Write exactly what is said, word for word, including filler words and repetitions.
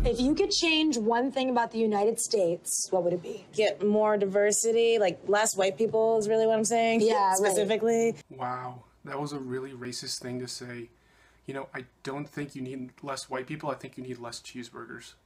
If you could change one thing about the United States, what would it be? Get more diversity, like less white people is really what I'm saying. Yeah, specifically. Right. Wow, that was a really racist thing to say. You know, I don't think you need less white people. I think you need less cheeseburgers.